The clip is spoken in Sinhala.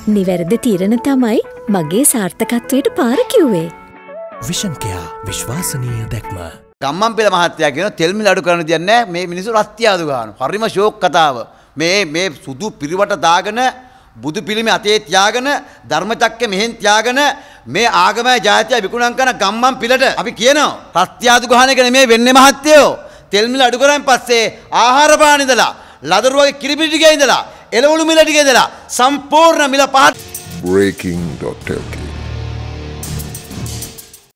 නිවැරදි තීරණ තමයි මගේ සාර්ථකත්වයට පාර කිව්වේ. විෂන් කෙයා විශ්වාසනීය දැක්ම. ගම්මන්පිල මහත්තයා කියන තෙල් මිල අඩු කරන්න දෙන්නේ නැහැ. මේ මිනිස්සු රත්තියාදු ගන්නවා. හරිම ෂෝක් කතාව. මේ සුදු පිරිවට දාගෙන බුදු පිළිමේ අතේ තියාගෙන ධර්මචක්‍ර මෙහෙන් තියාගෙන මේ ආගමයි ජාතිය විකුණම් කරන ගම්මන්පිලට අපි කියනවා රත්තියාදු ගහන එක නෙමෙයි වෙන්නේ මහත්තයෝ. තෙල් මිල අඩු කරන් පස්සේ ආහාර පාන ඉඳලා ලදරුවගේ කිරිපිටි ටිකේ ඉඳලා එළවලු මිල ටිකේ ඉඳලා සම්පූර්ණ මිල පහත් breaking.lk